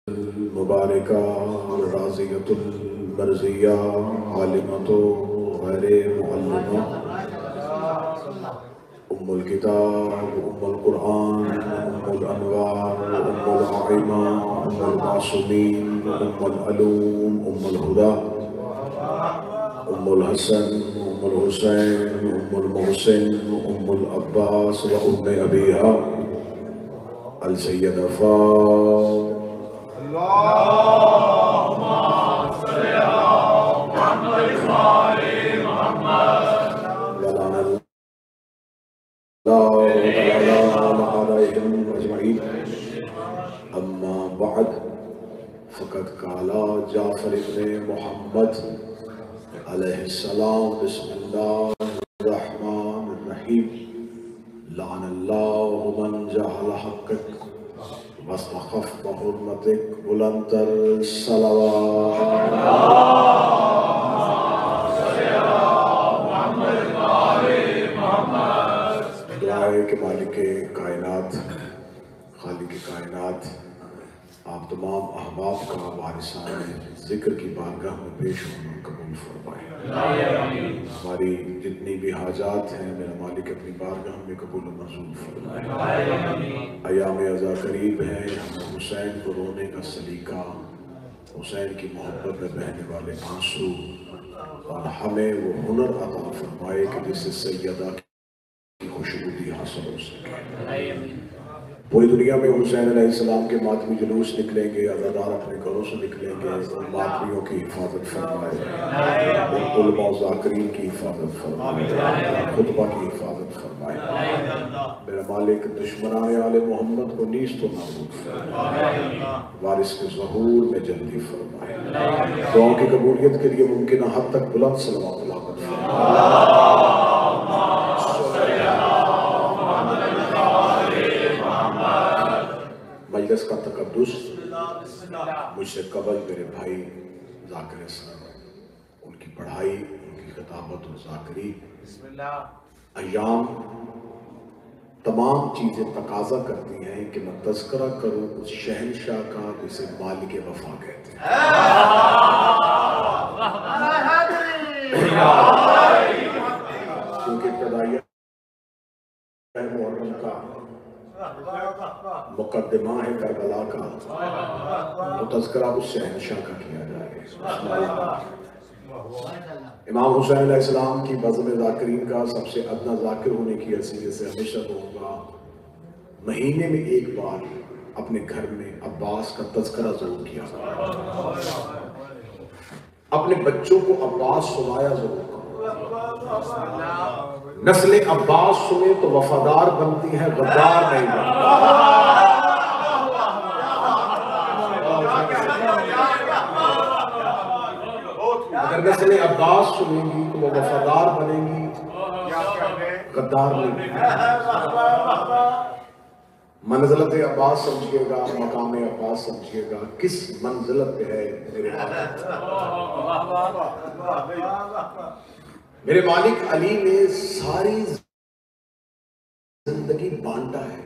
मुबारका राज़ियतुल मर्ज़िया आलिमतो गैरे मुअल्लिमा उम्मुल किताब उम्मुल कुरान उम्मुल अनवार उम्मुल आइमा उम्मुल मासूमीन उम्मुल अलूम उम्मुल हुदा उम्मुल हसन उम्मुल हुसैन उम्मुल मोहसिन उम्मुल अब्बास व उम्मे अबीहा अल सय्यदा अम्मा बाद फ़क़त काला जाफ़र इब्ने मोहम्मद अलैहिस्सलाम बिस्मिल्लाहिर्रहमानिर्रहीम लानल्लाहु मन जहल हक़्क़क वस्तख़फ़ बिहुर्मतिक बुलंदतर सलवात दुआए के मालिके कायनात खालिक़े कायनात आप तमाम अहबाब का वारिसाने जिक्र की बारगाह में पेश होना कबूल फरमाए। हमारी जितनी भी हाजात हैं मेरा मालिक अपनी बारगाह में कबूल मंजूर फरमाए। अयाम अज़ा करीब है, हमें हुसैन को रोने का सलीका, हुसैन की मोहब्बत में बहने वाले आंसू और हमें वो हुनर अता फरमाए कि जिससे सैयदा की खुशबूदी हासिल हो सके। पूरी दुनिया में हुसैन अलैहिस्सलाम के मातमी जुलूस निकलेंगे, अज़ादार अपने घरों से निकलेंगे, उन मातमियों की हिफाजत फरमाए, उन उलमा व ज़ाकिरीन की हिफाजत फरमाए, खुतबा की हिफाजत फरमाए। मेरा मालिक दुश्मनाने आले मोहम्मद को नीज़ तो नाबूद फरमाए, वारिस के ज़हूर में जल्दी फरमाए। दुआओं की कबूलियत के लिए मुमकिन हद तक बुलंद सलवात फरमाए। मजलिस का तकद्दुस मुझसे कबल मेरे भाई ज़ाकिर सर, उनकी पढ़ाई, उनकी खिताबत और ज़ाकरी अय्याम तमाम चीज़ें तकाजा करती हैं कि मैं तज़किरा करूँ उस शहनशाह का जिसे मालिक वफ़ा कहते हैं। क्योंकि इब्तिदाइया मुहर्रम का मुकद्दमा है करबला का, तो तज़किरा उस शहनशाह का किया जाएगा। इमाम हुसैन अलैहिस्सलाम की बज़्म ज़ाकिरीन का सबसे अदना ज़ाकिर होने की हैसियत से हमेशा कहूँगा, महीने में एक बार अपने घर में अब्बास का तज़किरा जरूर किया करो, अपने बच्चों को अब्बास सुनाया जरूर करो। नस्ल अब्बास सुने तो वफादार बनती है, गद्दार नहीं बनती। अगर नस्ल अब्बास सुनेंगी तो वो वफादार बनेगी, गद्दार नहीं। मंजिलत अब्बास समझिएगा, मकाम अब्बास समझिएगा, किस मंजिलत पे है मेरे मालिक अली ने सारी जिंदगी बांटा है।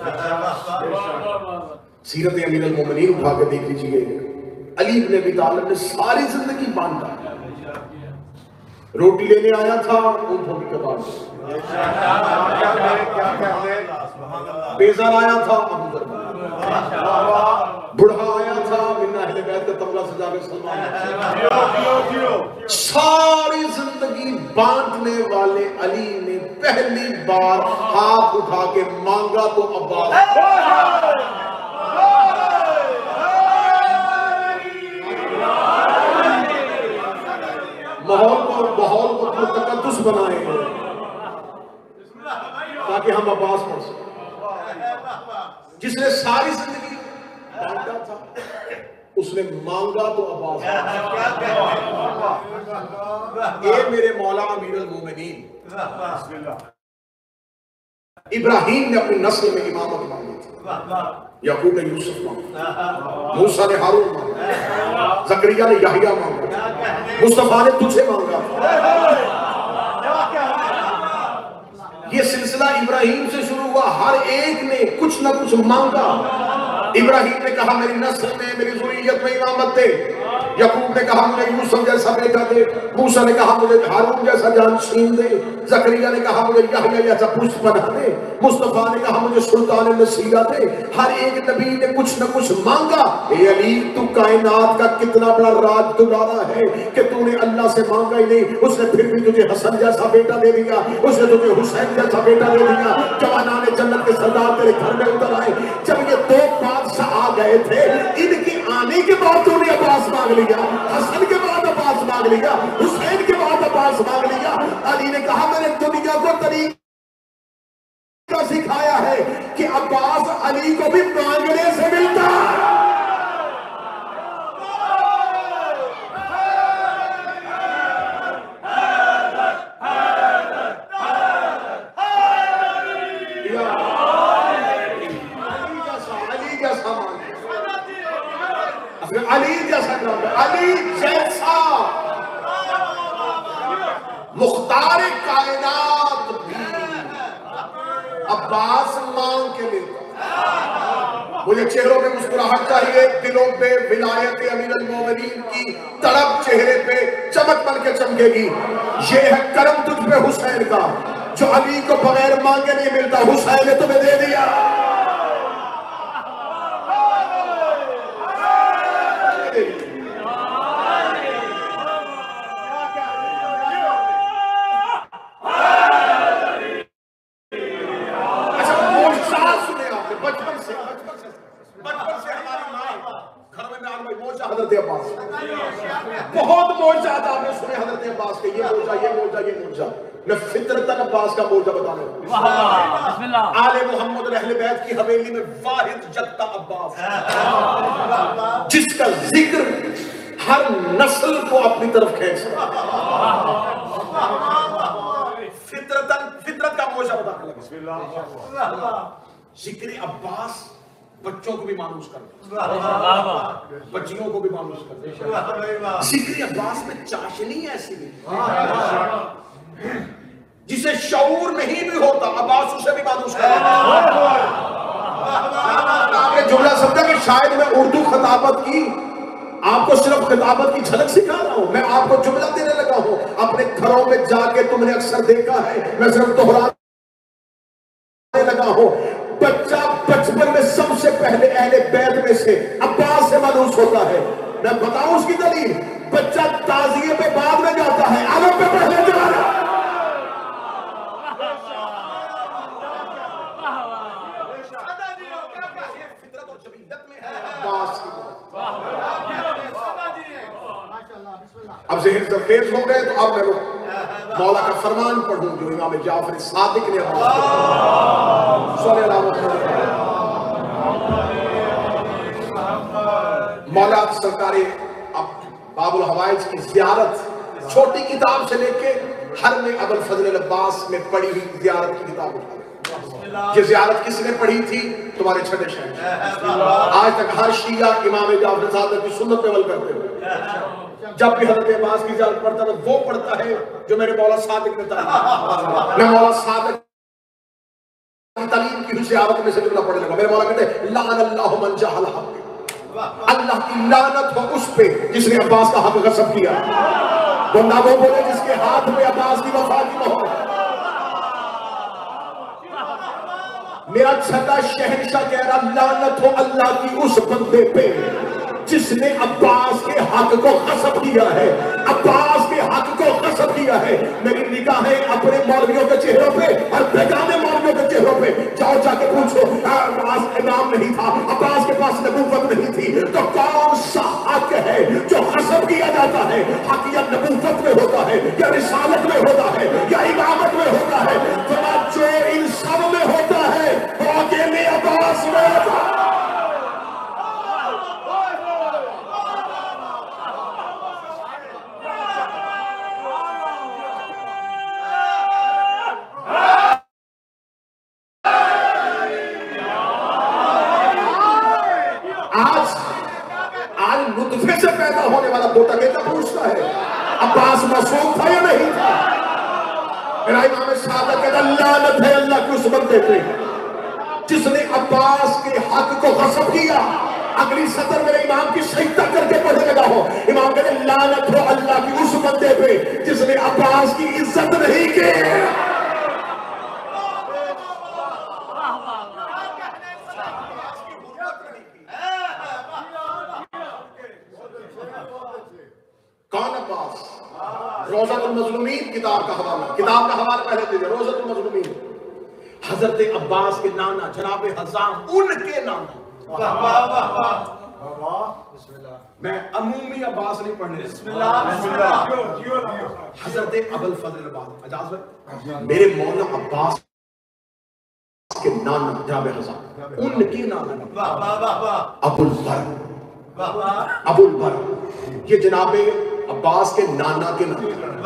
सीरत अमीर अल मोमिनीन उठा के देख लीजिए, अली इब्न अबी तालिब ने सारी जिंदगी बांटा। रोटी लेने आया था, ऊँटों के बाद बेजार आया था, बुढ़ा आया था, मिन्ना अहले बैत का तबला सजा के सलमान। सारी जिंदगी बांटने वाले अली ने पहली बार हाथ उठा के मांगा तो अब्बास। माहौल को तकद्दुस बनाए ताकि हम अब्बास पढ़ सकें। जिसने सारी जिंदगी बांटा था उसने मांगा तो अब्बास। ये मेरे मौला अमीर अल मोमिनीन इब्राहीम ने अपनी नस्ल में इमामत मांगी थी, याकूब ने यूसुफ मांगा, मूसा ने हारून मांगा, ज़करिया ने याहिया मांगा, मुस्तफा ने तुझे मांगा। ये सिलसिला इब्राहीम से शुरू हुआ, हर एक ने कुछ ना कुछ मांगा। इब्राहिम ने कहा मेरी नस्ल में, मेरी ज़ुर्रियत में इमामत दे। याकूब ने कहा मुझे यूसुफ जैसा बेटा दे। मूसा ने कहा मुझे हारून जैसा जानशीन दे। जकरिया ने कहा मुझे यहया जैसा पुष्प बना दे। मुस्तफा ने कहा मुझे सुल्तान नसीरा दे। हर एक नबी ने कुछ न कुछ मांगा। ए अली, तू कायनात का कितना बड़ा राज दुलारा है कि तूने अल्लाह से मांगा ही नहीं। उसने फिर भी तुझे हसन जैसा बेटा दे दिया, उसने तुझे हुसैन जैसा बेटा दे दिया। जवानाने जन्नत के सरदार तेरे घर में उतर आए। जब ये दो बादशाह आ गए थे, इनके आने के बाद तूने अब्बास मांग लिया, हसन के बाद अब्बास मांग लिया, हुसैन के बाद अब्बास मांग लिया। अली ने कहा मैंने दुनिया को तरीका सिखाया है कि अब्बास अली को भी मांगने से मिलता। अली जैसा अली जैसा मुख्तार कायनात भी अब्बास मांग के लेता। मुझे चेहरों पे मुस्कुराहट चाहिए, दिलों पे विलायत अमीरुल मोमिनीन की तड़प चेहरे पे चमक बन के चमकेगी। ये है करम तुझ पे हुसैन का, जो अली को बगैर मांगे नहीं मिलता। हुसैन ने तुम्हें दे दिया। बहुत मौजूद आपने सुने हजरत अब्बास के, ये मौजा, ये मौजा, ये मौजा। मैं फितरतन अब्बास का मौजा बताने आले मोहम्मद अहले बैत की हवेली में वाहिद जत्ता अब्बास, जिसका जिक्र हर नस्ल को अपनी तरफ खींचता। फितरत का मौजा बताने लगा। जिक्र अब्बास बच्चों को भी मानूस कर दे, बच्चियों को भी मानूस कर दे। जिक्र अब्बास में चाशनी ऐसी जिसे शऊर नहीं भी होता, अब्बास उसे भी मानूस कर दे। आपने जुमला समझा कि शायद मैं उर्दू खिताबत की आपको सिर्फ खिताबत की झलक सिखा रहा हूं, मैं आपको जुमला देने लगा हूं। अपने घरों में जाके तुमने अक्सर देखा है, मैं सिर्फ दोहराने लगा हूं। बच्चा बचपन में सबसे पहले अहले बैत में से अब्बास से मानूस होता है। मैं बताऊं उसकी दलील, बच्चा ताजिए पे बाद में जाता है, आलम पे पहले जा रहा है। अब ज़हन सरखेज हो गए, तो अब मैं मौला का फरमान पढ़ूं जो इमाम जाफर सादिक ने मौला सरकार बाबुल हवाइज की ज़ियारत छोटी किताब से लेके हर में अबुल फजल अब्बास में पढ़ी हुई ज़ियारत की किताब उठा। ये ज़ियारत किसने पढ़ी थी? तुम्हारे छठे शहर। आज तक हर शिया इमाम जाफर सादिक की सुन्नत पे अमल करते हुए जब भी हज़रत अब्बास की ज़ियारत पढ़ता है वो पढ़ता है जो मेरे मौला सादिक ने तालीम। मैं मौला सादिक तालीम की ज़ियारत में से जुमला पढ़ने लगा। मेरे मौला कहते हैं लानल्लाहु मन जहल हक़, अल्लाह की लानत हो उस पे जिसने अब्बास का हक गस्ब किया। बंदा वो बोले जिसके हाथ में अब्बास की वफा की मोहर। मेरा छठा शहंशाह कह रहा लानत हो अल्लाह की उस बंदे पे जिसने अब्बास के हक को गस्ब किया है, अब्बास के हक को गस्ब किया है। मेरी निगाहें अपने मौलवियों के चेहरों पे और बेगाने मौलवियों के चेहरों पे, जाओ जाके पूछो अब्बास इमाम नहीं था, अब्बास के पास नबूवत नहीं थी, तो कौन सा हक है जो गस्ब किया जाता है? हक या नबूवत में होता है, या रिसालत में होता है, या इमामत में होता है? जो इन सब में होता है वो अकेले अब्बास में होता है। आज नुतफे से पैदा होने वाला पोता बेटा पूछता है अब्बास मासूम था या नहीं था? मेरा इमाम सादिक कहता लानत है अल्लाह के उस बंदे पे जिसने अब्बास के हक को गस्ब किया। अगली सतर मेरे इमाम की सजदा करके पढ़ने लगा हो। इमाम कहते लानत हो अल्लाह की उस बंदे पे जिसने अब्बास की इज्जत नहीं की। कौन अब्बास? रोज़तुल मज़लूमीन किताब का हवाला पहले दीजिए। रोज़तुल मज़लूमीन हजरत अब्बास के नाना जनाब हज़ाम, उनके नाना। मैं अमूमी अब्बास नहीं पढ़ने। हजरत अबुल फजल अब्बास अजाज भाई, मेरे मौला अब्बास के नाना जनाब हज़ाम, उनके नाना अबुल बर, ये जनाबे अब्बास के नाना के नाना।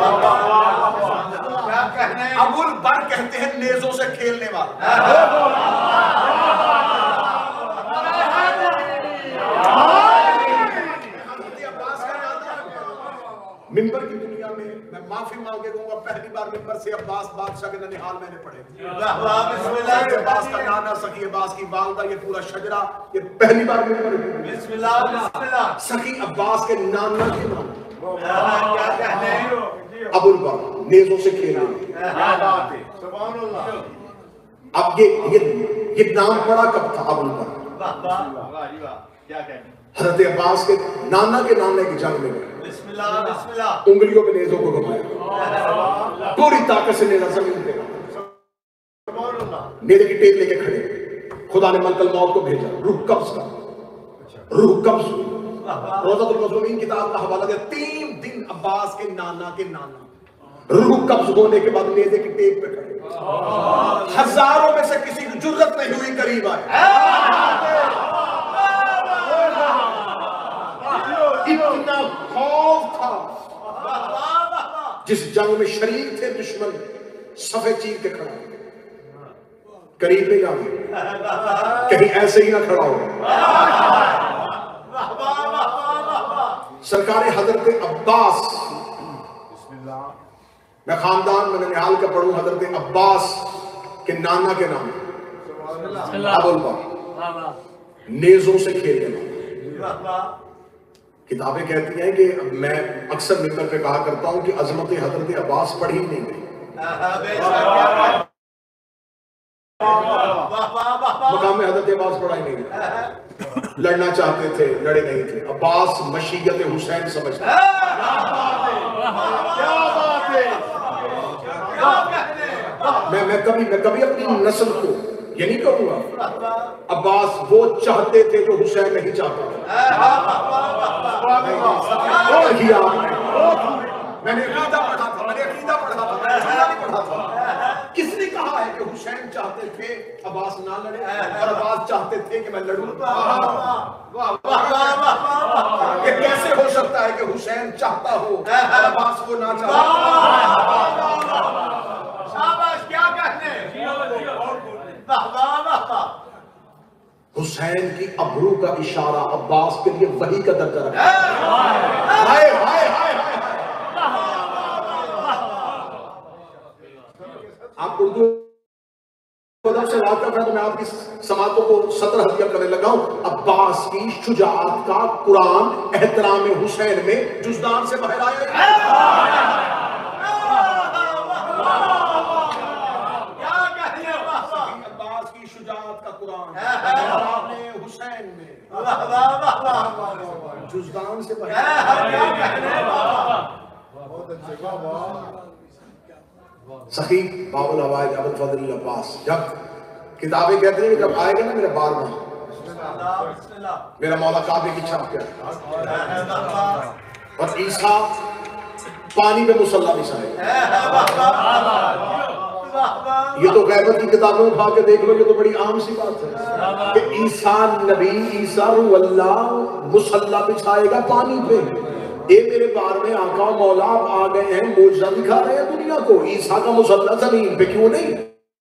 अबुल बर कहते हैं नेजों से खेलने वाला। मिंबर की दुनिया में मैं माफी मांग के कहूंगा, पहली बार मिंबर से अब्बास बादशाह के ननिहाल मैंने पढ़े। अब्बास का नाना सखी अब्बास की वालदा, ये पूरा शजरा, ये पहली बार मिंबर। बिस्मिल्लाह। सखी अब्बास के नाना के नाना अबुल बर, नेजों से खेलने। अब ये नाम पड़ा कब था अबुल बर? हजरत अब्बास के नाना की जंग में उंगलियों में नेजों को घुमाया, पूरी ताकत से नेजा जमीन पे, नेजे की टेक लेके खड़े। खुदा ने मलकल मौत को भेजा, रूह कब्ज। रोज़तुल मज़लूमीन किताब का हवाला दे। 3 दिन अब्बास के नाना रूह कब्ज होने के बाद नेजे की टेक पे खड़े। हजारों में से किसी की जुर्रत नहीं हुई करीब आए। इतना खौफ था। जिस जंग में शरीक थे दुश्मन, सफे चीर के खड़ा, करीब नहीं आए, कहीं ऐसे ही ना खड़ा हो। सरकार हजरत अब्बास, मैं खानदान में ननिहाल का पढ़ूं, हजरत अब्बास के नाना के नाम अबुल बर, नेजों से खेलने वाला। किताबें कहती हैं कि मैं अक्सर मिंबर पे कहा करता हूं कि अजमत हजरत अब्बास पढ़ी नहीं गई। मकाम हजरत अब्बास पढ़ाई नहीं गई। लड़ना चाहते थे, लड़े नहीं थे। अब्बास मशीयत हुसैन समझते। मैं कभी अपनी नस्ल को ये नहीं कहूंगा अब्बास वो चाहते थे जो हुसैन नहीं चाहता। मैंने अकीदा पढ़ा था, किसने कहा है कि हुसैन चाहते थे अब्बास ना लड़े और अब्बास चाहते थे कि मैं लड़ूं? ये कैसे हो सकता है कि हुसैन चाहता हो और अब्बास को ना चाहता? शाबाश, क्या कहने। हुसैन की अबरू का इशारा अब्बास के लिए वही का दर्जा रखा। हाय हाय हाय आप उर्दू से वाकिफ है तो मैं आपकी समातों को 17 हदिया करने लगा हूं। अब्बास की शुजाअत का कुरान एहतराम हुसैन में जुज़दान से बाहर आया। हुसैन में जुज़दान से सखी बाबुल हवाज अबुल फजल अब्बास, जब किताबें कहती हैं जब आएगा ना मेरा 12वां, मेरा मौला काबे की छाप क्या और ईसा पानी में मुसल्ला बिछाएगा। ये तो गैबत की किताबों उठा के देख लो, ये तो बड़ी आम सी बात है कि ईसा नबी, ईसा रूह अल्लाह मुसल्ला बिछाएगा पानी पे। ये मेरे बार में आका मौला आप आ गए हैं, मौजज़ा दिखा रहे हैं दुनिया को। ईसा का मुसल्ला जमीन पे क्यों नहीं,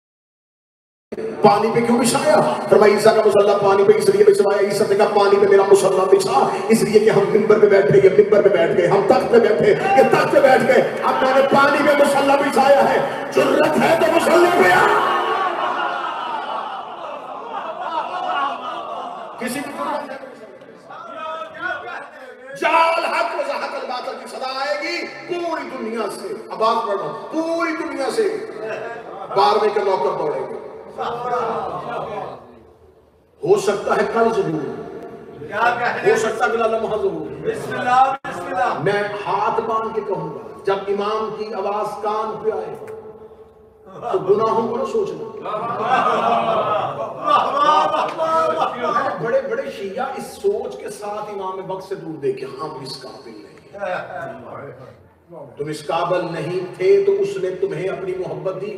पानी पे क्यों बिछाया? फरमाया ईसा का मुसल्ला पानी पे इसलिए बिछाया, ईसा ने कहा पानी पे मेरा मुसल्ला बिछा इसलिए कि हम मिंबर पे बैठ गए, ये मिंबर पे बैठ गए, हम तख्त पे बैठे, ये तख्त पे बैठ गए। अब मैंने पानी पे मुसल्ला बिछाया है, जुर्रत है तो मुसल्ले पे आ। बादल की सदा आएगी पूरी दुनिया से, आवाज पढ़ रहा हूं, पूरी दुनिया से 12वें के नौकर दौड़ेंगे। हो सकता है कल जरूर, हो सकता है अगला लम्हा जरूर। मैं हाथ बांध के कहूंगा, जब इमाम की आवाज कान पे आए तो गुनाहों को ना सोचना। बड़े बड़े शिया इस सोच के साथ इमाम वक्त से दूर देखे, हम इस काबिल नहीं, तुम इस काबिल नहीं थे तो उसने तुम्हें अपनी मोहब्बत दी।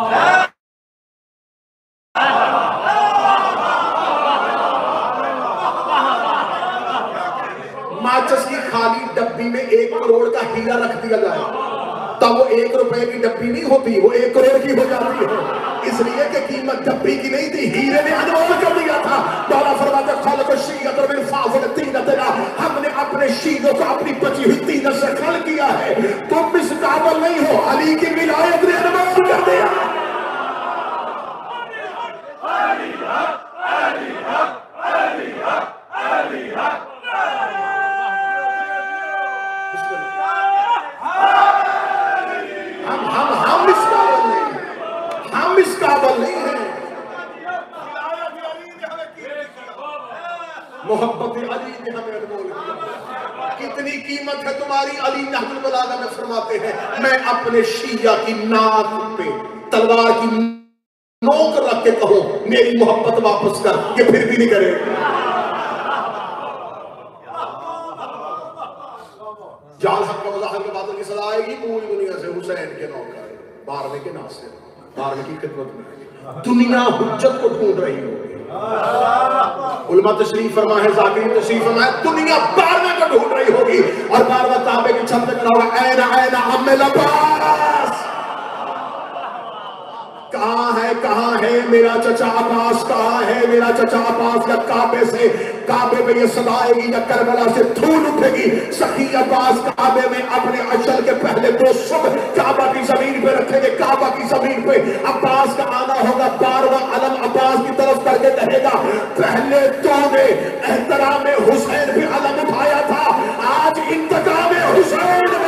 माचिस की खाली डब्बी में 1 करोड़ का हीरा रख दिया जाए तब वो 1 रुपए की डब्बी नहीं होती, वो 1 करोड़ की हो जाती है, इसलिए कि कीमत डब्बी की नहीं थी, हीरे ने अनमोल कर दिया था। मौला फरमाता खल को शीयत और मिन फाज़िल तीनत ना, हमने अपने शीलों को अपनी बची हुई तीनत से खल किया है। तुम इस काबिल नहीं हो, अली की विलायत ने अनमोल कर दिया। हम इस काबिल नहीं हैं। मोहब्बत अली ने हमें अनमोल किया। कितनी कीमत है तुम्हारी, अली नहजुल बलागा में फरमाते हैं, मैं अपने शिया की नाक पे तलवार की नोक रख के कहूं मेरी मोहब्बत वापस कर, ये फिर भी नहीं करे। जाल हक का मज़ाहर के बादल की सदा आएगी पूरी दुनिया से, हुसैन के नौकर 12वें के नासिर, 12वें की खिदमत में दुनिया हुज्जत को ढूंढ रही होगी। उलमा तशरीफ फरमा है, ज़ाकिरी तशरीफ फरमा है, दुनिया 12वें को ढूंढ रही होगी और 12वां काबे की छत पे खड़ा होगा, ऐना ऐना अम्मे अब्बास, कहाँ है मेरा चचा अब्बास, कहाँ है मेरा चचा अब्बास। या काबे से, काबे में ये सदा आएगी या करबला से धूल उठेगी, सखी अब्बास काबे में अपने अशल के पहले 2 सुबह काबा की जमीन पे रखेंगे। काबा की जमीन पे अब्बास का आना होगा, 12वां अलम अब्बास की तरफ करके कहेगा, पहले तूने एहतराम हुसैन भी अलम उठाया था, आज इंतकाम हुसैन में।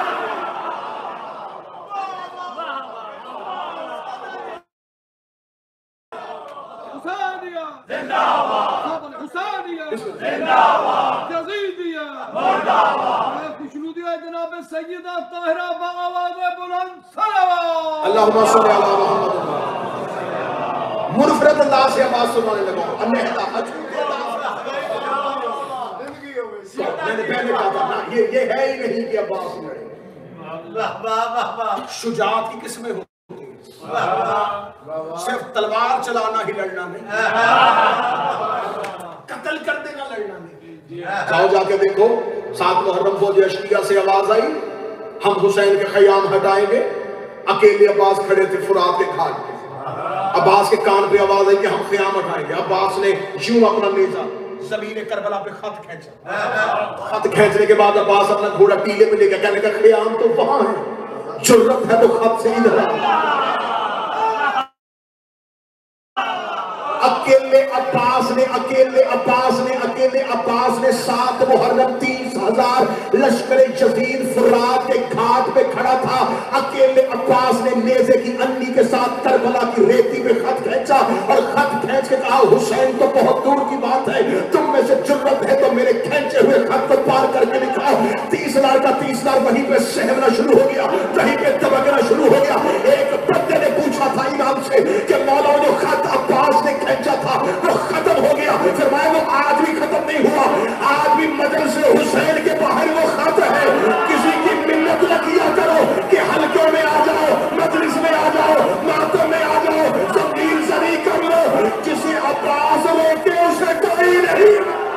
अल्लाहुम्मा सल्ली अला मुहम्मद। मुनफरद अल्लाह से आवाज सुनाने लगा, मैंने पहले कहा था ना, ये है ही नहीं कि अब्बास लड़े। शुजाअत की किस्में होती हैं, सिर्फ तलवार चलाना ही लड़ना नहीं, कत्ल कर देना लड़ना नहीं। जाओ जाके देखो, 7 मुहर्रम फौज अशकिया से आवाज आई, हम हुसैन के खयाम हटाएंगे। अकेले अब्बास खड़े थे फुरात के घाट पे, अब्बास के कान पे आवाज आई कि हम खयाम हटाएंगे। अब्बास ने यूं अपना नेजा ज़मीन करबला पे खत खींचा, खत खींचने के बाद अब्बास अपना घोड़ा टीले पे लेकर कहने का खयाम तो वहां है, जुर्रत है तो खत से इधर आ। अकेले अब्बास ने 7 मुहर्रम 30,000 लश्कर यजीद फुरात के घाट पे खड़ा था। अकेले अब्बास ने नेज़े की अन्नी के साथ करबला की रेती पे खत खींचा और खत खींच के कहा, हुसैन तो बहुत दूर की बात है, तुम में से जुर्रत है तो मेरे खींचे हुए खत को पार करके दिखाओ। 30,000 का 30,000 वहीं पे सहमना शुरू हो गया, वहीं पे दबकना शुरू हो गया। एक बंदे ने पूछा था इमाम से कि मौला जो खत अब्बास ने खींचा था वो खत्म हो गया, फरमाया वो आज भी खत्म नहीं हुआ, आज भी मजलिस हुसैन के बाहर वो खत है। किसी की मिन्नत न किया करो कि हल्के में आ जाओ, मजलिस में आ जाओ, मातम में आ जाओ, ज़मीन ज़री कर लो, किसी अब्बास रोके उसे कोई नहीं।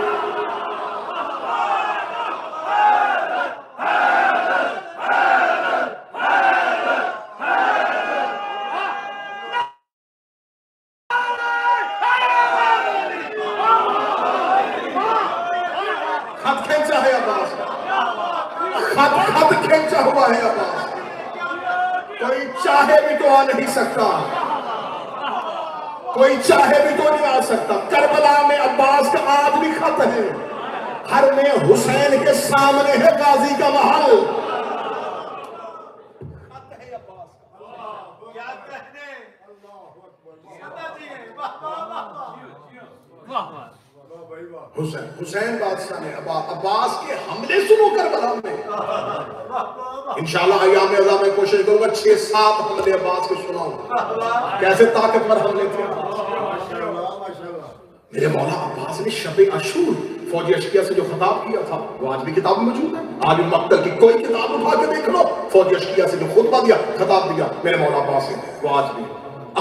खत खींचा हुआ है अब्बास, कोई चाहे भी तो आ नहीं सकता, कोई चाहे भी तो नहीं आ सकता। करबला में अब्बास का आज भी खत है, हर में हुसैन के सामने है गाजी का महल। क्या कहने हुसैन बादशाह ने अब्बास के हमले सुनो करबला में। इंशाल्लाह अय्याम अज़ा में कोशिश करूंगा 6-7 हमले अब्बास के सुनाऊं, कैसे ताकतवर हमले थे। मेरे मौला अब्बास ने शब अशूर फौजी अशकिया से जो खिताब किया था वो आज भी किताब में मौजूद है। आज मक्तल की कोई किताब उठा के देख लो, फौजी अशकिया से जो खुतबा दिया, खिताब दिया मेरे मौला अब्बास ने, वो आज भी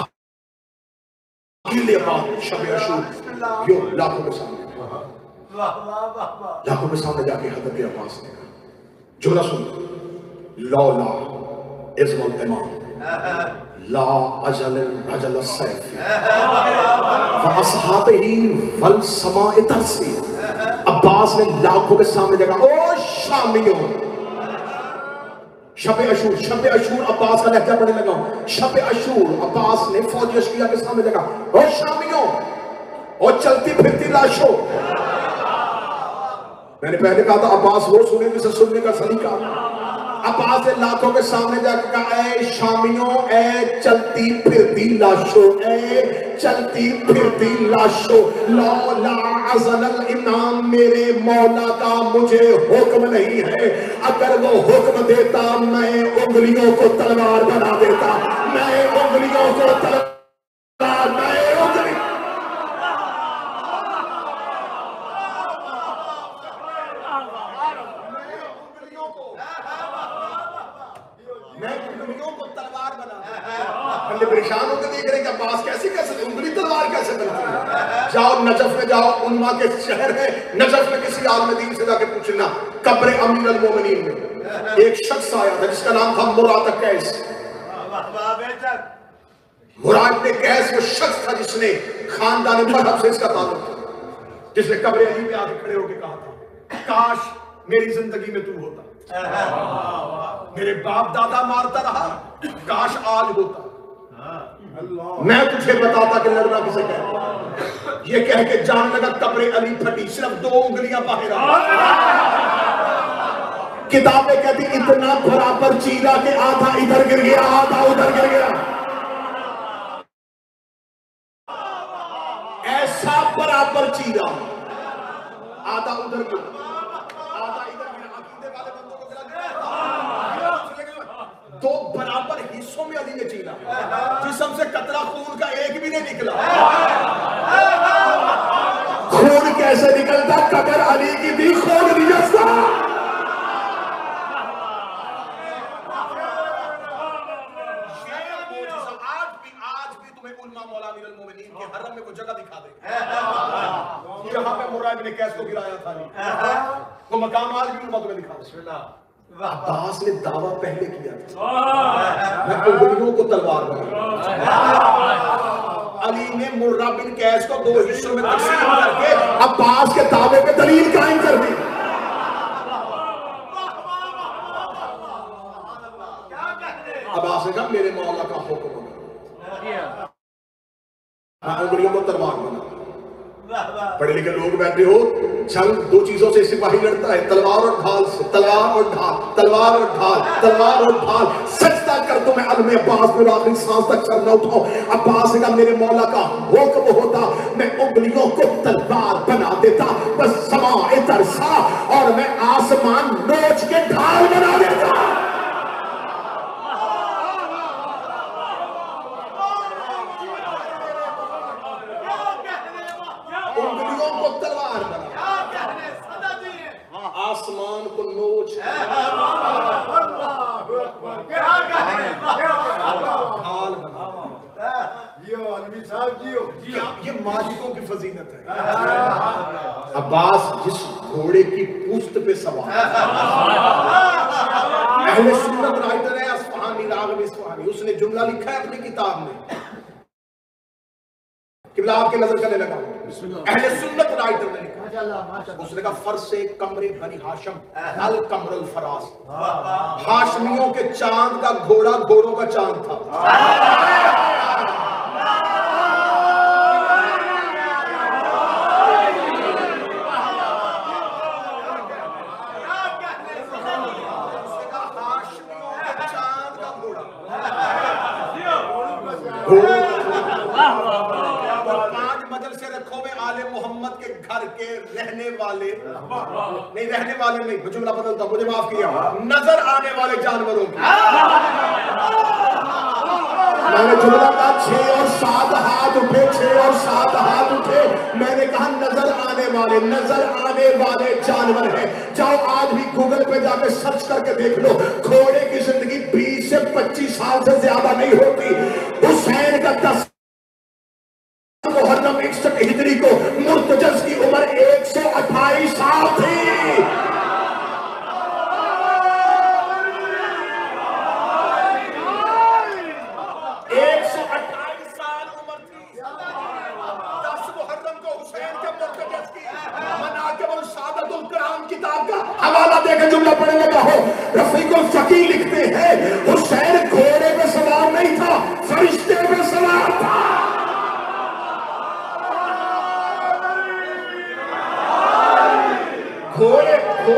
शब अशूर यो लाखों के सामने जाके हजरत अब्बास ने कहा, जुमला सुन, लौला इज़्मुल इमाम ला अजल रजल सैफ व अस्हाबिही वल समाए तरसी। अब्बास ने लाखों के सामने जगह, ओ शामियों, शब अशूर अब्बास का लहजा पढ़ने लगा। शब अशूर अब्बास ने फौजी अशकिया के सामने जगह, ओ शामियों, ओ चलती फिरती लाशों। मैंने पहले कहा था अब्बास वो सुने जिसे सुनने का सलीका। अब्बास ने लाखों के सामने जाकर कहा, ऐ शामियों, ऐ चलती फिरती लाशों, ऐ चलती फिरती लाशों, लौला अज़लल इमाम, मेरे मौला का मुझे हुक्म नहीं है। अगर वो हुक्म देता मैं उंगलियों को तलवार बना देता, मैं उंगलियों को तलवार, मैं उंगली को तलवार बना। बंदे परेशान होकर देख रहे कि अब्बास कैसे उंगली तलवार कैसे बनती है। जाओ नजफ में जाओ, उन्मा के शहर है नजफ में, किसी आलम दीन से जाके पूछना, कब्र अमीर अल मोमिनीन में एक शख्स आया था जिसका नाम था मुराद कैस। मुराद ने कैस वो शख्स था जिसने खानदान मजहब से इसका ताल्लुक था, जिसने कब्र अली पे आके खड़े होकर कहा था, काश मेरी जिंदगी में तू होता, मेरे बाप दादा मारता रहा, काश आज होता, मैं तुझे बताता कि लड़ना किसे कहते। ये कह के जान लगा, कब्र अली फटी, सिर्फ 2 उंगलियां बाहर आ। किताबें कहती इतना बराबर चीरा के आधा इधर गिर गया, आधा उधर गिर गया, ऐसा बराबर चीरा, आधा उधर गिर, आधा इधर गिर। अकीदे वाले बंदों को दो बराबर हिस्सों में अली ने चीरा, जिस्म से कतरा खून का एक भी नहीं निकला। खून कैसे निकलता, कब्र अली की भी खून रिजता। आज भी तुम्हें उलमा मौला अमीरुल मोमिनीन के हरम में कोई जगह दिखा दे जहां पे मुराद ने कैस को गिराया था, वो मकाम आज भी उलमा तुम्हें दिखा। अब्बास ने दावा पहले किया था, मैं उंगलियों को तलवार बना। अली ने मुर्रा बिन कैस को 2 हिस्सों में तकसीम करके अब्बास के दावे पे दलील कायम कर दी। अब्बास ने कहा मेरे मौला का हुक्म, मैं उंगलियों को तलवार बना। पढ़े लिखे लोग बैठे हो, जंग 2 चीजों से सिपाही लड़ता है, तलवार और ढाल से, तलवार और ढाल, तलवार और ढाल, तलवार और ढाल। सजदा कर दो मैं अलमे अब्बास में आखिरी सांस तक सर न उठाऊं। अब्बास का मेरे मौला का हुक्म होता, मैं उंगलियों को तलवार बना देता, बस समाए तरसा, और मैं आसमान नोच के ढाल बना देता। उंगलियों को तलवार बना, आसमान को नोच, ढाल बना। ये माजिदों की फजीलत है। अब्बास जिस घोड़े की पूस्त पे सवार, अहले सुन्नत राइटर है अस्फहानी, राग़िब अस्फहानी, उसने जुमला लिखा है अपनी किताब में, किबला आपके नजर करने लगा, अहले सुन्नत राइटर ने लिखा, उसने कहा फरसे कमरे बनी हाशम अल कमरुल फरास, हाशमियों के चांद का घोड़ा घोड़ों का चांद था। पांच मजलिसे रखो में आले मोहम्मद के घर के रहने वाले नहीं, जुमला बदलता, मुझे माफ किया, नजर आने वाले जानवरों की। मैंने जुमला कहा 6 और 7 हाथ उठे, 6 और 7 हाथ उठे। मैंने कहा नजर आने वाले जानवर हैं। जाओ आज भी गूगल पे जाके सर्च करके देख लो, घोड़े की जिंदगी 20 से 25 साल से ज्यादा नहीं होती। हुसैन का 10 मुहर्रम 61 हिजरी को मुर्तजस की उम्र 128 साल थी। 128 साल उम्र थी। 10 मुहर्रम को हुसैन के मुर्तजस की मनाक़िबुल सादतुल किराम किताब का हवाला देकर जुमला पढ़ने का हो। रफीकुल फकी लिखते हैं हुसैन घोड़े पे सवार नहीं था, फरिश्ते पे सवार था। घोड़े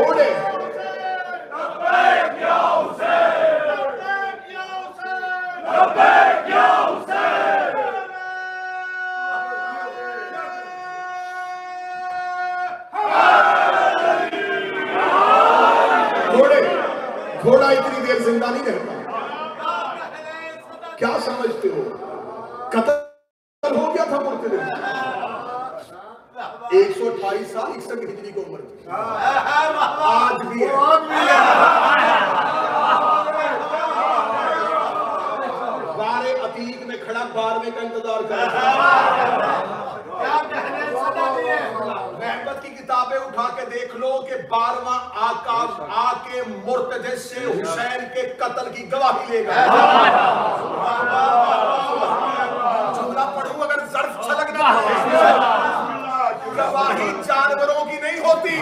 घोड़ा इतनी देर जिंदा नहीं रहता। क्या समझते हो, कत्ल हो गया था मुर्तज़ा। 128 साल 61 हिजरी को उम्र थी। आज भी है। बारे अतीक में खड़ा 12वें का इंतजार कर रहा है। रहमत की किताबें उठा के देख लो कि 12वां आके मुर्तज़ा से हुसैन के कत्ल की गवाही लेगा। जुमला पढ़ूं अगर ज़र्फ छलकना, गवाही जानवरों की नहीं होती।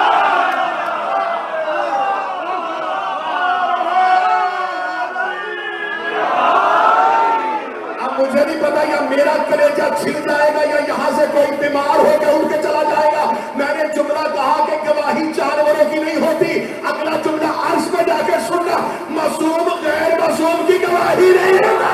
अब मुझे नहीं पता या मेरा कलेजा छिल जाएगा या यहां से कोई बीमार होकर उठ के चला जाएगा। मैंने जुमला कहा कि गवाही जानवरों की नहीं होती। अगला जुमला अर्श में जाके सुनना, मासूम गैर मासूम की गवाही नहीं होता।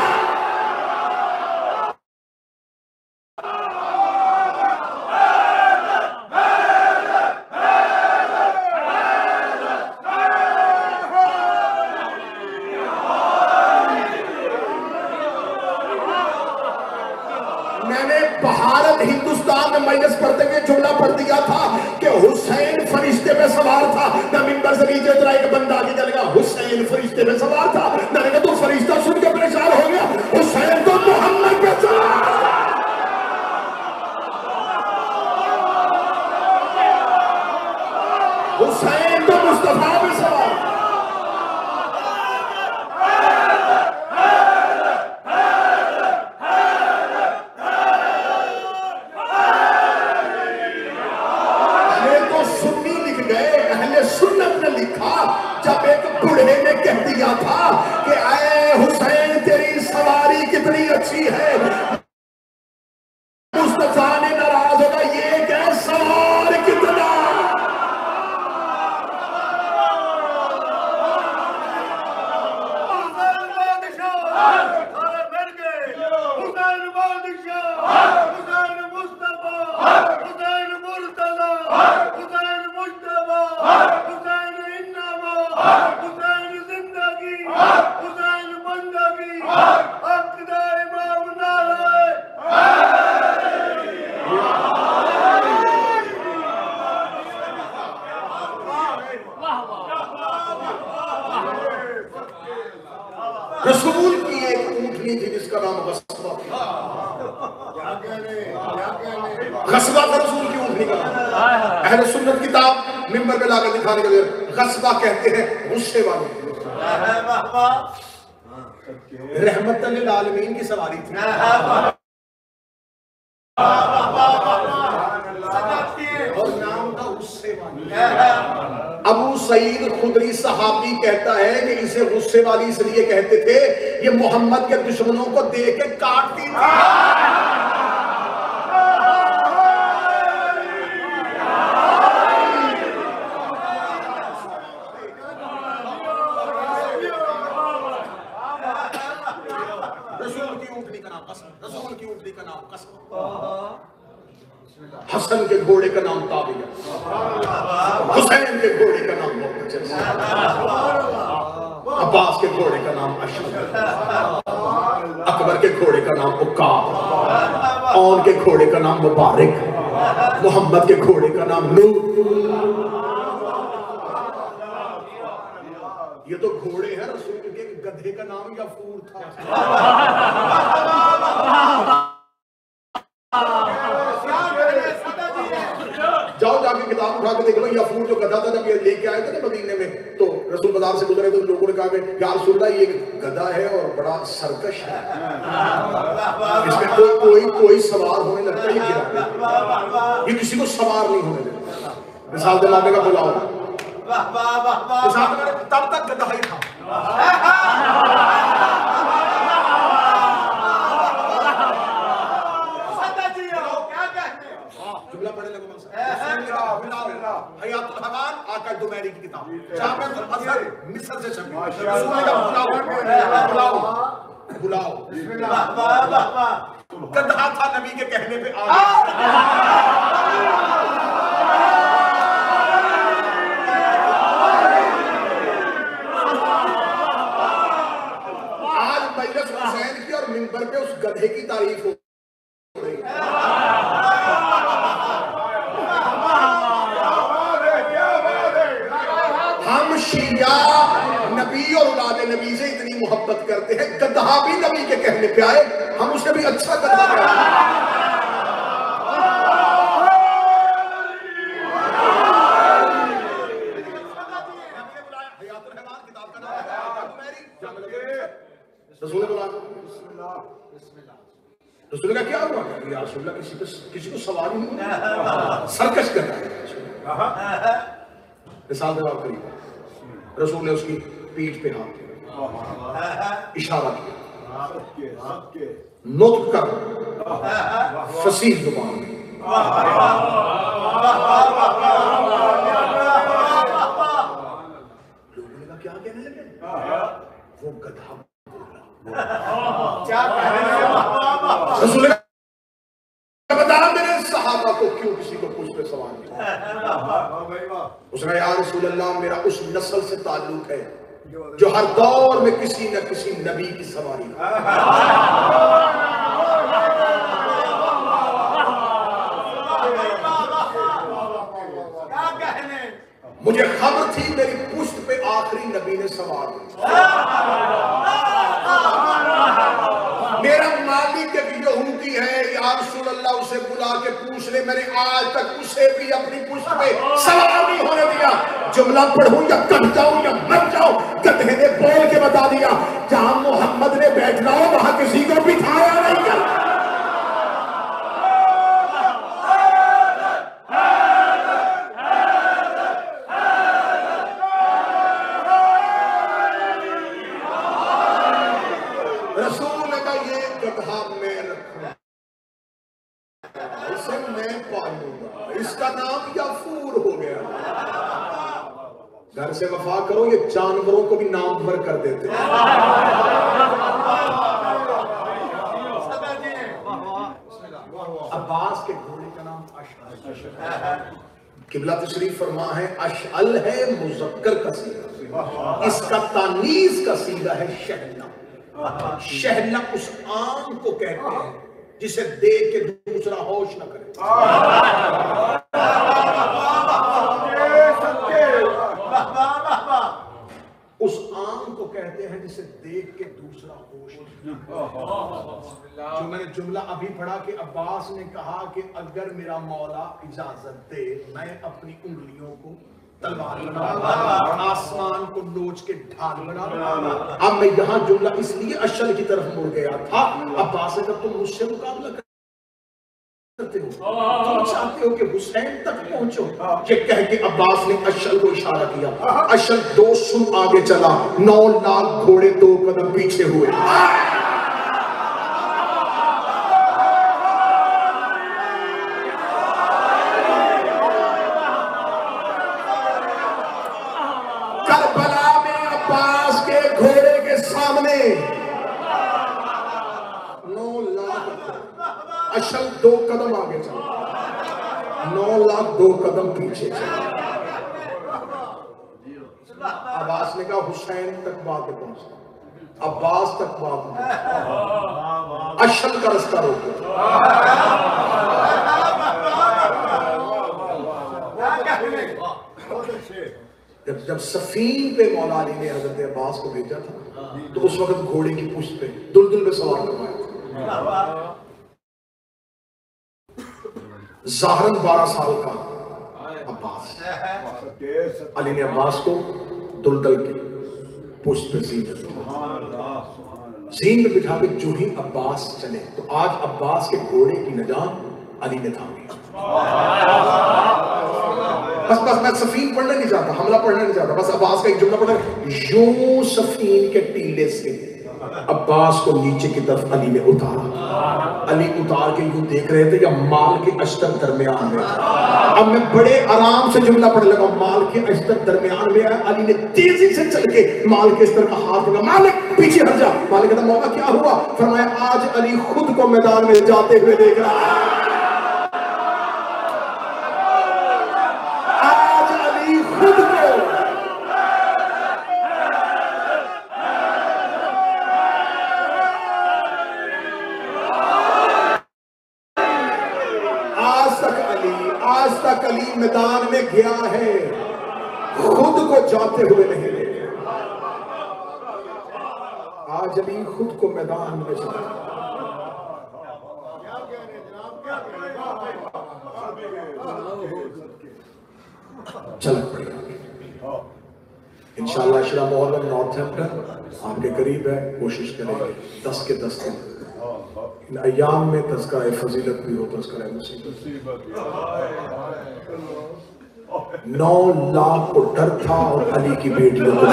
भारत हिंदुस्तान में मजलिस पढ़ते हुए जुमला पढ़ दिया था कि हुसैन फरिश्ते पे सवार था। ना मिंबर से नीचे उतरा एक बंदा आगे चलेगा, हुसैन फरिश्ते पे सवार था। मैंने कहा तू फरिश्ता सुन के परेशान हो गया, हुसैन तो मोहम्मद पे सवार। हुसैन तो मुस्तफा पे सवार। जब एक बूढ़े ने कह दिया था कि ऐ हुसैन तेरी सवारी कितनी अच्छी है, मुस्तफा ने नाराज होगा ये क्या सवार कितना। रसूल की एक ऊँटनी थी जिसका नाम गस्बा था। गस्बा था रसूल की ऊँटनी का नाम। अहले सुन्नत किताब मिंबर पे लाकर दिखाने के लिए गस्बा कहते हैं गुस्से वाले। रहमतन लिल आलमीन की सवारी थी। और नाम था गुस्से वाली। अबू सईद खुदरी सहाबी कहता है कि इसे गुस्से वाली इसलिए कहते थे, ये मोहम्मद के दुश्मनों को देख के काटती थी। रसूल की ऊँटनी का नाम कसम। हसन के घोड़े का नाम ताबिया, हुसैन के घोड़े का नाम मुक्तजर, अब्बास के घोड़े का नाम अशरफ, अकबर के घोड़े का नाम उक्काब, औन के घोड़े का नाम मुबारक, मोहम्मद के घोड़े का नाम नूर। ये तो घोड़े हैं, रसूल के गधे का नाम याफूर था। जाओ जाके किताब उठा के देख लो, याफूर जो गधा था जब ये लेके आए थे ना मदीने में, तो रसूल बाजार से गुजरे तो लोगों ने कहा कि या रसूल अल्लाह ये गधा है और बड़ा सरकश है, इसमें कोई सवार होने लगता है, ये किसी को सवार नहीं होने देता। मिसाल दिलाने का बुलाओ, तब तक गधा ही था। जुमला पढ़े लगो हयातुल हवान आका दुमैरी की किताब, जामिअतुल अज़हर मिस्र से छपी। बुलाओ गधा था नबी के कहने पे आ गया। आज मजलिस हुसैन की और मिंबर पे उस गधे की तारीफ हो रही है। हम शिया नबी और औलाद नबी से इतनी मोहब्बत करते हैं, गधा भी नबी के कहने पे आए, हम उसे भी अच्छा गधा कहते हैं। रसूल ने बुलाया, रसूल का क्या हुआ यार रसूल, किसी को सवार ही नहीं, सरकश कर रहा है। मिसाल दे बात करी, रसूल ने उसकी पीठ पे हाथ दिया, इशारा किया, नुत्क कर फसीह जुबान। लोगों ने क्या कहने लगे, वो गधा क्या कहने लगे। रसूल ने बता मेरे सहाबा को क्यों किसी को कुछ पे सवाल किया। उसने या रसूल अल्लाह मेरा उस नस्ल से ताल्लुक है जो हर दौर में किसी न किसी नबी की सवारी मुझे खबर थी मेरी पुश्त पे आखिरी नबी ने सवार मेरा मालिक एक यहूदी है, या रसूल अल्लाह उसे बुला के पूछ ले, मैंने आज तक उसे भी अपनी पुश्त पे सवार नहीं होने दिया। जुमला पढ़ूं या कट जाऊं या मर जाऊं, गधे ने बोल के बता दिया जहां मोहम्मद ने बैठना हो वहां किसी को बिठाया नहीं कर। इसका नाम याफूर हो गया। घर से वफा करो, ये जानवरों को भी नामवर कर देते हैं। अब्बास के घोड़े का नाम अशअल, किबला तशरीफ फरमा है, अशअल है मुज़क्कर का सीगा, इसका तानीस का सीगा है शहला। शहला उस आम को कहते हैं जिसे देख के दूसरा होश न करे। उस आम को कहते हैं जिसे देख के दूसरा होश न करे। जो मैंने जुमला अभी पढ़ा कि अब्बास ने कहा कि अगर मेरा मौला इजाजत दे मैं अपनी उंगलियों को तलवार बनाऊंगा, आसमान को नोच के ढाल बनाऊंगा। अब मैं यहाँ जुमला इसलिए अशल की तरफ मुड़ गया था, अब्बास ने कहा तुम मुझसे मुकाबला करते हो, तुम चाहते हो कि हुसैन तक पहुंचो, ये कह के अब्बास ने अशल को इशारा किया। अशल 2 सुम आगे चला, 9 लाख घोड़े 2 कदम पीछे हुए। करबला में अब्बास के घोड़े के सामने 9 लाख अशल 2 कदम आगे चला, 9 लाख 2 कदम पीछे चला। अब्बास ने कहा हुसैन तक बात पहुंचा, अब्बास तक बात, अशल का रास्ता रोको। जब सफीन पे मौला अली ने हजरत अब्बास को भेजा था तो उस वक्त घोड़े की पुश्त पे दुलदुल में सवार करवाया था। ज़ाहरन 12 साल का अब्बास, अली ने अब्बास को दुलदल की पुश्त पे जीन में बिठा के जो ही अब्बास चले तो आज अब्बास के घोड़े की निजात अली ने थामी। बस मैं सफीन पढ़ना नहीं चाहता, हमला पढ़ना नहीं चाहता, बस अब्बास का एक जुमला पढ़ना। यूं सफीन के टीले से अब्बास को नीचे की तरफ अली ने उतारा। अली उतार के यूं देख रहे थे या माल के अश्तर दरमियान में। अब मैं बड़े आराम से जुमला पढ़ लगा, माल के अश्तर दरमियान में आया। अली ने तेजी से चल के माल के अस्तर का हाथ पकड़ा, मालिक पीछे हट जा। मालिक कहता मौका क्या हुआ? फरमाया आज अली खुद को मैदान में जाते हुए देख रहा है। अली मैदान में गया है, खुद को जाते हुए नहीं देखा। आज अली खुद को मैदान में चल पड़ेगा। इंशाअल्लाह अशरा मोहर्रम नॉर्थहैम्पटन आपके करीब है, कोशिश करेंगे 10 के 10 दिन इन अयाम में तज़किरा फजीलत भी हो, तज़किरा मुसीबत। 9 लाख को डर था और अली की बेटियों को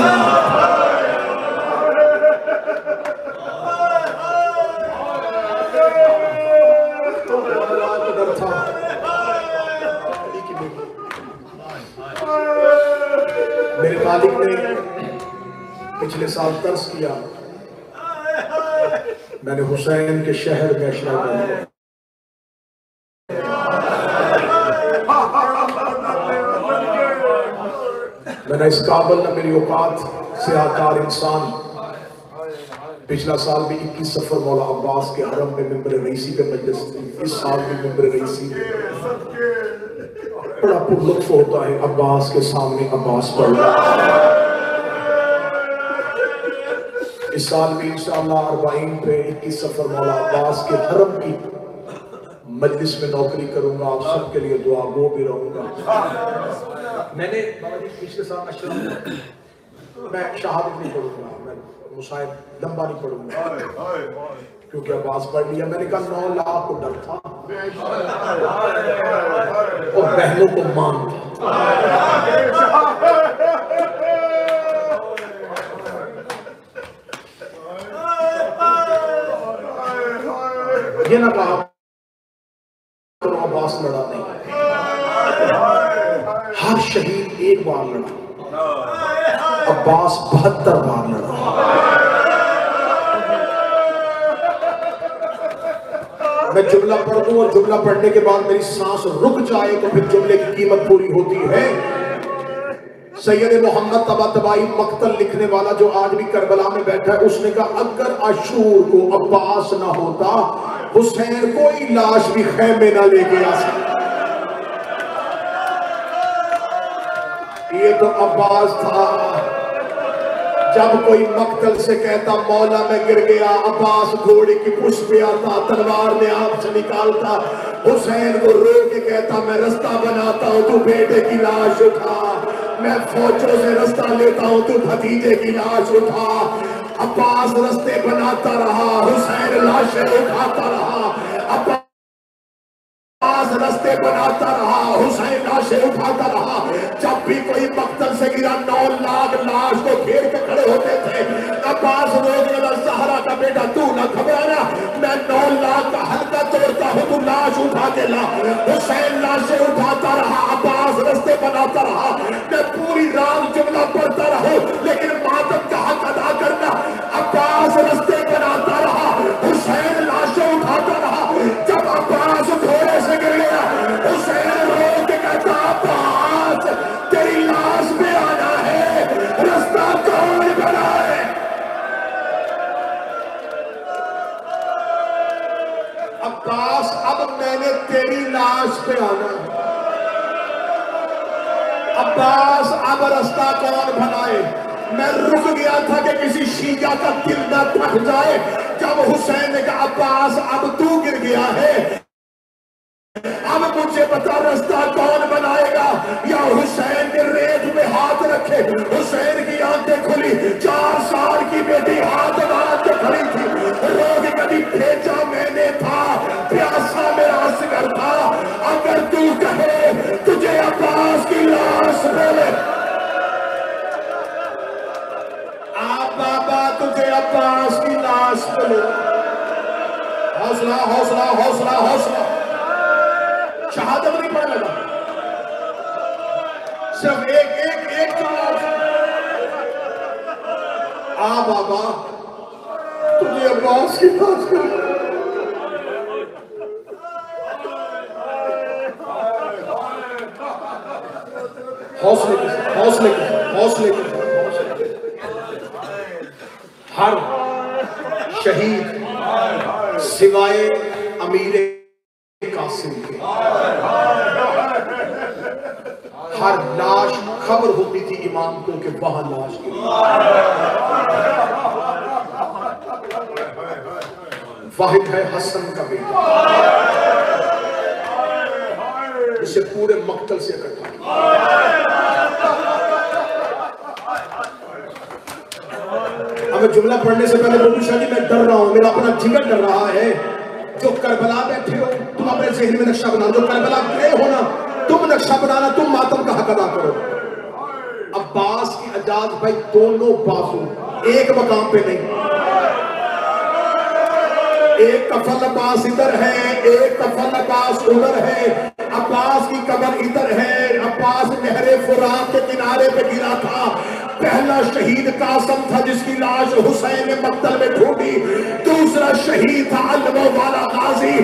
9 लाख को डर था अली की बेटी। मेरे मालिक ने पिछले साल तर्स किया, मैंने हुसैन के शहर में अशरा किया। मैंने इस काबल न मेरी औकात से आकार इंसान। पिछला साल भी 21 सफर मौला अब्बास के हरम में मिंबर रईसी पे मजलिस थी, इस साल भी मिंबर रईसी बड़ा पुरलुत्फ होता है अब्बास के सामने अब्बास पढ़ रहा। इस साल भी इंशाअल्लाह 40 पे 21 सफर मौला अब्बास के हरम की मजलिस में नौकरी करूंगा। आप सबके लिए दुआ गो भी रहूंगा। मैंने पिछले साल अशरा मैं शहादत नहीं पढ़ूंगा, मैं मुसाहिब लंबा नहीं पढ़ूंगा क्योंकि अब्बास पढ़ लिया। मैंने कहा 9 लाख को डर था और बहनों को मान था। ये ना कहा करो अब्बास लड़ा नहीं, हर शहीद एक बार लड़ा, अब्बास 72 बार लड़ा। मैं जुमला पढ़ दूं और जुमला पढ़ने के बाद मेरी सांस रुक जाए तो फिर जुमले की कीमत पूरी होती है। सैयद मोहम्मद तबातबाई मक्तल लिखने वाला जो आज भी करबला में बैठा है, उसने कहा अगर आशूर को अब्बास ना होता हुसैन कोई लाश भी खैमे ना लेके आ सकता। ये तो अब्बास था। जब कोई मक्तल से कहता मौला में गिर गया, अब्बास घोड़े की पुष्प पे आता, तलवार में आंख से निकालता, हुसैन को रो के कहता मैं रास्ता बनाता हूं तू बेटे की लाश उठा, मैं फौजों से रास्ता लेता हूं तू भतीजे की लाश उठा। अब्बास रास्ते बनाता रहा, हुसैन लाशें उठाता रहा। अब्बास रास्ते बनाता रहा, हुसैन लाशें उठाता रहा। जब भी कोई मक्तल से गिरा 9 लाख लाश को घेर के खड़े होते थे। अब्बास रोज ज़हरा का बेटा तू ना घबराना, मैं 9 लाख का हल्का तोड़ता हूँ, तू लाश उठा के ला। हुसैन लाशें उठाता रहा, अब्बास रास्ते बनाता रहा। मैं पूरी रात जुमला पढ़ता रहूं लेकिन मातम का हक अदा करना। अब्बास रास्ते बनाता रहा, हुसैन लाशें उठाता रहा। जब अब्बास लाश पे आना। अब्बास अब रास्ता कौन बनाए? मैं रुक गया था कि किसी शिया का दिल न थक जाए। जब हुसैन ने कहा अब्बास अब तू गिर गया है, अब मुझे बता रास्ता कौन बनाएगा? या हुसैन ने रेत में हाथ रखे, हुसैन की आंखें खुली, 4 साल की बेटी हाथ बांध के खड़ी थी, रोग कभी भेजा मैंने था, प्यासा मेरा असगर था। अगर तू कहे तुझे अब्बास की लाश बोले, आप बाबा तुझे अब्बास की लाश बोले। हौसला हौसला हौसला हौसला। शहादत नहीं पढ़ लगा, सिर्फ एक जवाब, आ बाबा तुझे अब्बास की लाश बोले। हौसले के साथ, हौसले के साथ, हौसले के साथ। हर शहीद सिवाय अमीर कासिम के, हर लाश खबर होती थी इमाम को कि वहां लाश गिरी। वाहिद है हसन का बेटा, उसे पूरे मक्तल से इकट्ठा किया। हमें जुमला पढ़ने से पहले बोलूं शाह जी मैं डर रहा हूं, मेरा अपना जिगर डर रहा है। जो करबला बैठे हो तुम अपने ज़हन में नक्शा बना, जो करबला गए हो ना तुम नक्शा बनाना, तुम मातम का हक अदा करो। अब्बास की आजाद भाई दोनों बाजू एक मकाम पे नहीं, एक कफन अब्बास इधर है, एक कफन अब्बास उधर है। अब्बास की कब्र इधर है, अब्बास नहरे फुरात के किनारे पे गिरा था। पहला शहीद कासम था जिसकी लाश हुसैन ने मक्तल में ढूंढी। दूसरा शहीद था अलमो वाला गाजी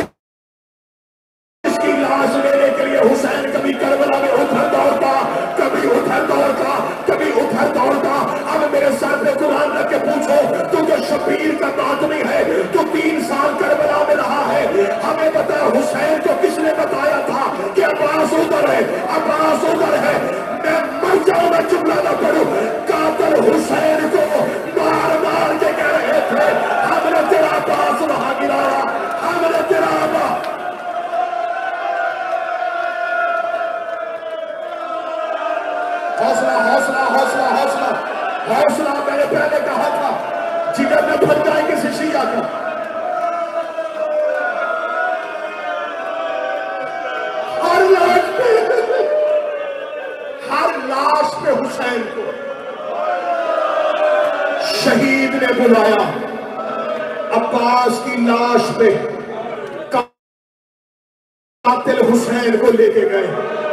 जिसकी लाश लेने के लिए हुसैन कभी करबला में उधर दौड़ता, कभी उधर दौड़ता, कभी उधर दौड़ता। अब मेरे सर पे कुरान रख के पूछो तू जो शबीर का बात नहीं है, तू 3 साल करबला में रहा है, हमें बता हुसैन को किसने बताया था कि अब्बास उधर है, अब्बास उधर है। मैं मर जाऊं मैं जुमला ना पढ़ूं। कातिल हुसैन को मार मार के कह रहे थे हमने तेरा अब्बास वहां गिराया, हमने तेरा अब्बास। हौसला हौसला हौसला हौसला हौसला। मैंने पहले कहा था जिगर में भर जाएंगे शिशिया का। हर लाश पे हुसैन को शहीद ने बुलाया। अब्बास की लाश पे कातिल हुसैन को लेके गए।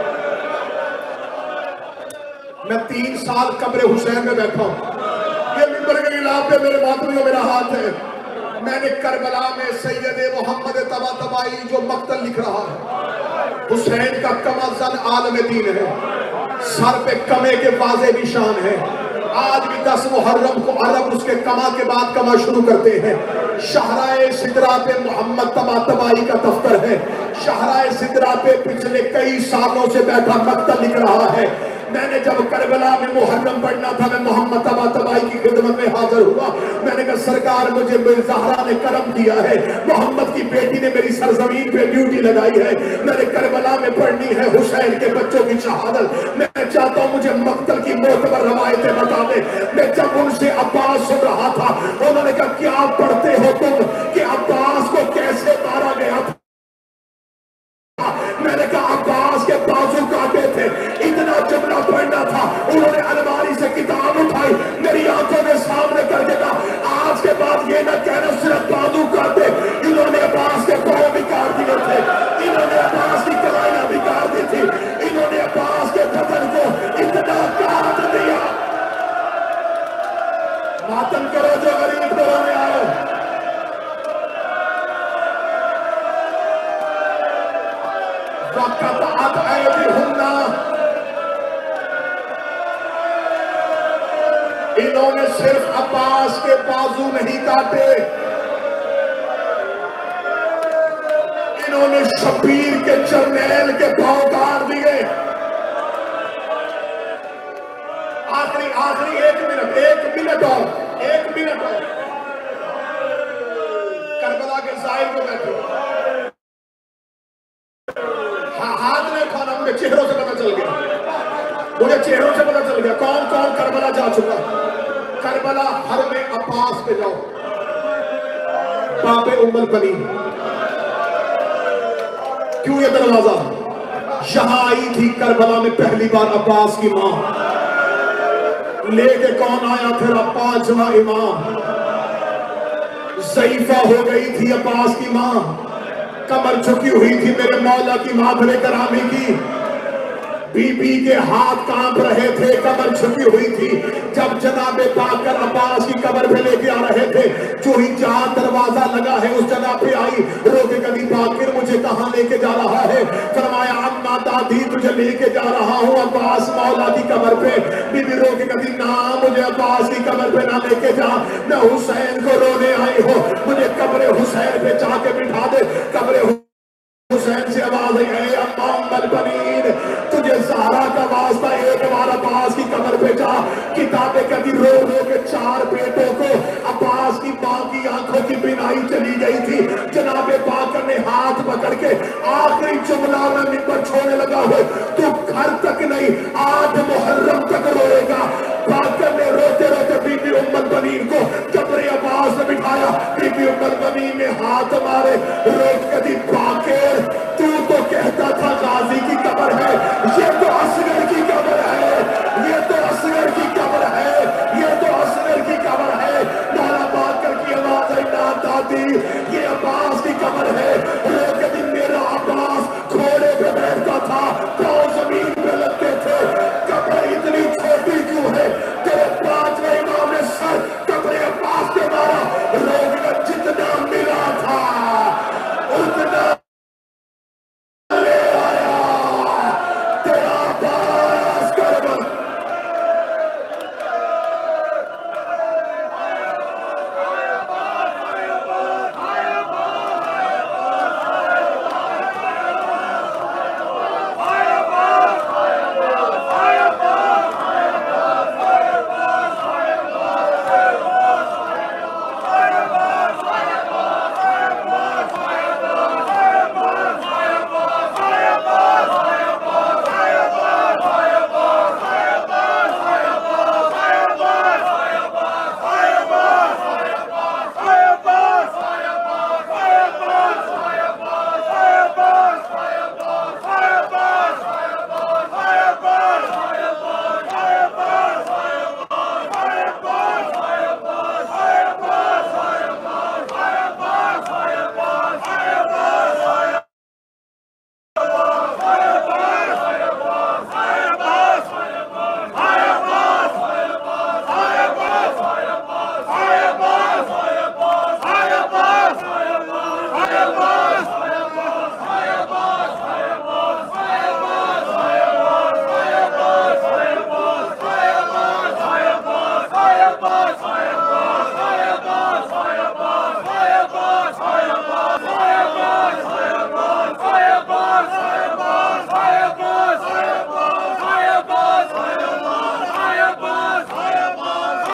मैं 3 साल कब्र हुसैन में बैठा हूं। ये मिंबर के इलाके पे मेरे मातमी में मेरा हाथ है। मैंने करबला में सैयद मोहम्मद तबातबाई जो मक्तल लिख रहा है, हुसैन का कमाजन आलम दीन है, सर पे कमे के वाज़े निशान है। आज भी 10 मुहर्रम को अरब उसके कमा के बाद कमा शुरू करते हैं। शाहराए सिदरा पे मोहम्मद तबातबाई का दफ्तर है। शाहराए सिदरा पे पिछले कई सालों से बैठा मक्तल लिख रहा है। मैंने जब करबला में मुहर्रम पढ़ना था, मैं मोहम्मद तबातबाई की खिदमत में हाजिर हुआ। मैंने कहा सरकार मुझे ज़हरा ने करम किया है, मोहम्मद की बेटी ने मेरी सरजमीन पे ड्यूटी लगाई है, मैंने करबला में पढ़नी है हुसैन के बच्चों की शहादत। मैं चाहता हूं मुझे मक्तल की मोतबर रवायतें बता दे। मैं जब उनसे अब्बास सुन रहा था, उन्होंने कहा क्या पढ़ते हो तुम कि अब्बास को कैसे मारा गया था? मैंने कहा अब्बास के बाजू काटे थे। इतना जुमला पढ़ना था। उन्होंने अलमारी से किताब उठाई, मेरी आंखों के सामने करके कहा आज के बाद ये न कहना सिर्फ बाजू काटे, इन्होंने अब्बास के पांव भी काट दिए थे, इन्होंने अब्बास की कलाइयां भी काट दी थी, इन्होंने अब्बास के बदन को इतना काट दिया। मातम करो जो गरीब को रोने आए। इन्होंने सिर्फ अब्बास के बाजू नहीं काटे, इन्होंने शबीर के जर्नैल के पांव काट दिए। आखिरी आखिरी 1 मिनट, 1 मिनट और, 1 मिनट और। करबला के जाहिर को बैठे, हाथ ने खाना, मुझे चेहरों से पता चल गया, मुझे चेहरों से पता चल गया कौन कौन करबला जा चुका। करबला हर में अब्बास पे जाओ, बापे उम्मुल बनीन। क्यों ये दरवाजा? यहां आई थी करबला में पहली बार अब्बास की मां, लेके कौन आया? फिर पांचवा इमाम। ज़ईफा हो गई थी अब्बास की मां, कमर झुकी हुई थी मेरे मौला की मां भले करामी की। बीबी के हाथ कांप रहे थे, कमर झुकी हुई थी। जब जनाबे पाकर अब्बास की कब्र पे लेके आ रहे थे, जो ही जहां दरवाजा लगा है उस जगह पे आई, रोके कभी बाकिर मुझे कहां लेके जा रहा है? फरमाया अम्मा दादी तुझे लेके जा रहा हूं अब्बास मौला की कब्र पे। बीबी रोके कभी ना, मुझे अब्बास की कब्र पे ना लेके जा, मैं हुसैन को रोने आई हूं, मुझे कब्र हुसैन पे जाके बिठा दे। कब्र हुसैन से आवाज आई, है अम्मा उम्मुल बनीन, तुझे ज़हरा का वास्ता एक बार अब्बास की कब्र पे जा। किताबें कभी रो रो के 4 बेटों को अब्बास की मां की आंखों की बिनाई चली गई थी। जनाबे पाकर ने हाथ पकड़ के आखिरी जुमला में मिंबर छोड़ने लगा हो, तू घर तक नहीं 8 मुहर्रम तक रोएगा। पाकर ने रोते रोते बीबी उम्मुल बनीन को कब्र अब्बास में बिठाया। बीबी उम्मुल बनीन ने हाथ मारे, रोक कभी